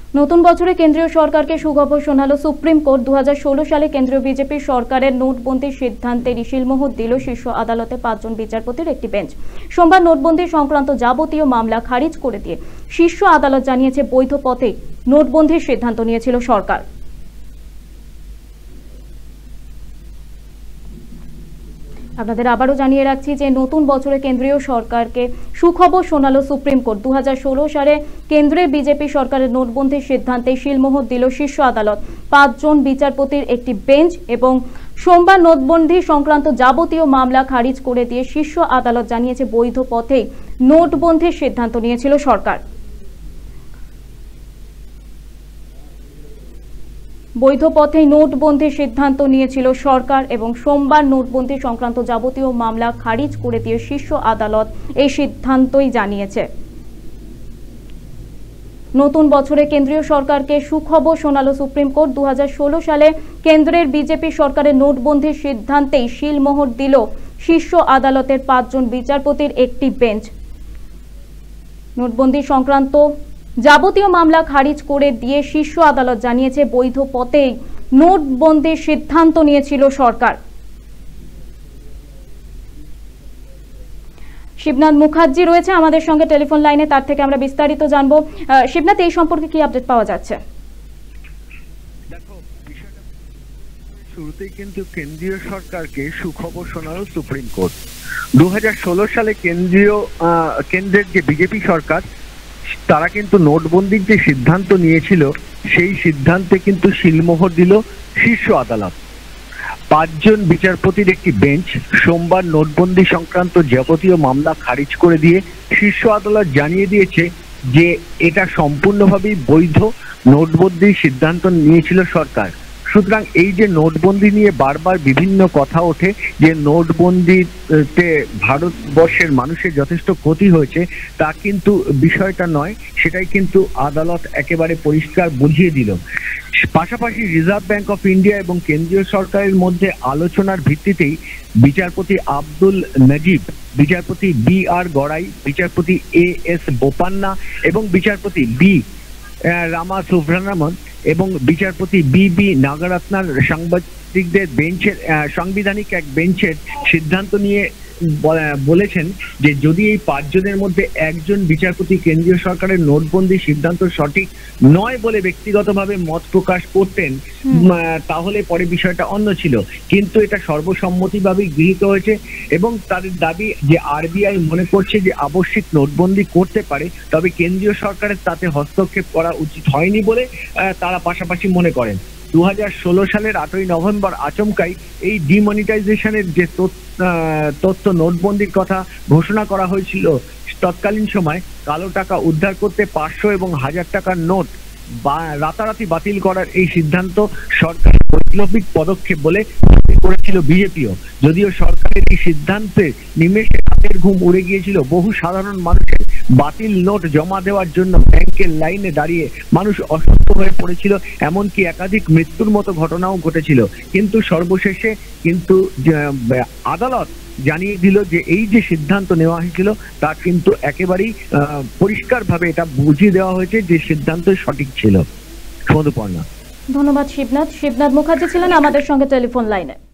নতুন বছরে কেন্দ্রীয় সরকারকে সুখবর শোনালো সুপ্রিম কোর্ট। 2016 সালে কেন্দ্রীয় বিজেপি সরকারের নোটবন্দির সিদ্ধান্তে শিলমোহর দিল শীর্ষ আদালতে 5 জন বিচারপতির একটি বেঞ্চ। সোমবার নোটবন্দি সংক্রান্ত যাবতীয় মামলা খারিজ করে দিয়ে শীর্ষ আদালত জানিয়েছে বৈধ পথে নোটবন্দির সিদ্ধান্ত নিয়েছিল সরকার। আপনাদের আবারও জানিয়ে রাখছি যে নতুন বছরে কেন্দ্রীয় সরকারকে সুখবর শোনালো সুপ্রিম কোর্ট। 2016 সালে কেন্দ্রের বিজেপি সরকারের নোটবন্দির সিদ্ধান্তে শিলমোহর দিল শীর্ষ আদালত 5 জন বিচারপতির একটি বেঞ্চ এবং সোমবার নোটবন্দি সংক্রান্ত যাবতীয় মামলা খারিজ করে দিয়ে শীর্ষ আদালত জানিয়েছে বৈধ পথেই নোটবন্দির সিদ্ধান্ত নিয়েছিল সরকার। বৈধ পথে নোটবন্দির সিদ্ধান্ত নিয়েছিল সরকার এবং সোমবার নোটবন্দি সংক্রান্ত যাবতীয় মামলা খারিজ করে দিয়ে শীর্ষ আদালত এই সিদ্ধান্তই জানিয়েছে। নতুন বছরে কেন্দ্রীয় সরকারকে সুখবর শোনালো সুপ্রিম কোর্ট। 2016 সালে কেন্দ্রের বিজেপি সরকারের নোটবন্দির সিদ্ধান্তেই শিলমোহর দিল শীর্ষ আদালতের 5 জন বিচারপতির একটি বেঞ্চ। নোটবন্দি সংক্রান্ত যাবতীয় মামলা খারিজ করে দিয়ে শীর্ষ আদালত জানিয়েছে বৈধ পথেই নোটবন্দির সিদ্ধান্ত নিয়েছিল সরকার। শিবনাথ মুখার্জি রয়েছে আমাদের সঙ্গে টেলিফোন লাইনে, তার থেকে আমরা বিস্তারিত জানবো। শিবনাথ, এই সম্পর্কে কি আপডেট পাওয়া যাচ্ছে? দেখো, বিষয়টা শুরুতেই কিন্তু কেন্দ্রীয় সরকারকে সুখবর শোনালো সুপ্রিম কোর্ট। 2016 সালে কেন্দ্রের যে বিজেপি সরকার তারা কিন্তু নোটবন্দির যে সিদ্ধান্ত নিয়েছিল সেই সিদ্ধান্তে কিন্তু শিলমোহর দিল শীর্ষ আদালত। 5 জন বিচারপতির একটি বেঞ্চ সোমবার নোটবন্দি সংক্রান্ত যাবতীয় মামলা খারিজ করে দিয়ে শীর্ষ আদালত জানিয়ে দিয়েছে যে এটা সম্পূর্ণভাবেই বৈধ নোটবন্দির সিদ্ধান্ত নিয়েছিল সরকার। সুতরাং এই যে নোটবন্দি নিয়ে বারবার বিভিন্ন কথা ওঠে যে নোটবন্দিতে ভারতবর্ষের মানুষের যথেষ্ট ক্ষতি হয়েছে, তা কিন্তু বিষয়টা নয়, সেটাই কিন্তু আদালত একেবারে পরিষ্কার বুঝিয়ে দিল। পাশাপাশি রিজার্ভ ব্যাংক অফ ইন্ডিয়া এবং কেন্দ্রীয় সরকারের মধ্যে আলোচনার ভিত্তিতেই বিচারপতি আব্দুল নজিব, বিচারপতি BR গড়াই, বিচারপতি AS বোপান্না এবং বিচারপতি B রামা সুব্রহ্মণ্যন এবং বিচারপতি BB নাগারত্নার সাংবাদিকদের বেঞ্চের সাংবিধানিক এক বেঞ্চের সিদ্ধান্ত নিয়ে বলেছেন যে যদি এই 5 জনের মধ্যে একজন বিচারপতি কেন্দ্রীয় সরকারের নোটবন্দি সিদ্ধান্ত সঠিক নয় বলে ব্যক্তিগতভাবে মত প্রকাশ করতেন তাহলে পরে বিষয়টা অন্য ছিল, কিন্তু এটা সর্বসম্মতিভাবেই গৃহীত হয়েছে এবং তাদের দাবি যে RBI মনে করছে যে আবশ্যিক নোটবন্দি করতে পারে, তবে কেন্দ্রীয় সরকারের তাতে হস্তক্ষেপ করা উচিত হয়নি বলে তারা পাশাপাশি মনে করেন। 2016 সালের 8ই নভেম্বর আচমকাই এই ডিমনিটাইজেশনের যে তথ্য নোটবন্দির কথা ঘোষণা করা হয়েছিল, তৎকালীন সময় কালো টাকা উদ্ধার করতে 500 এবং 1000 টাকার নোট রাতারাতি বাতিল করার এই সিদ্ধান্ত সরকারের বৈপ্লবিক পদক্ষেপ বলে করেছিল বিজেপিও। যদিও সরকারের এই সিদ্ধান্তে নিমেষে রাতের ঘুম উড়ে গিয়েছিল বহু সাধারণ মানুষের। বাতিল নোট জমা দেওয়ার জন্য ব্যাংকের লাইনে দাঁড়িয়ে মানুষ অসুস্থ হয়ে পড়েছিল, এমনকি একাধিক মৃত্যুর মতো ঘটনাও ঘটেছিল। কিন্তু সর্বশেষে কিন্তু আদালত জানিয়ে দিল যে এই যে সিদ্ধান্ত নেওয়া হয়েছিল তা কিন্তু একেবারেই পরিষ্কারভাবে এটা বুঝিয়ে দেওয়া হয়েছে যে সিদ্ধান্ত সঠিক ছিল। মধুপর্ণা, ধন্যবাদ শিবনাথ। শিবনাথ মুখার্জি ছিলেন আমাদের সঙ্গে টেলিফোন লাইনে।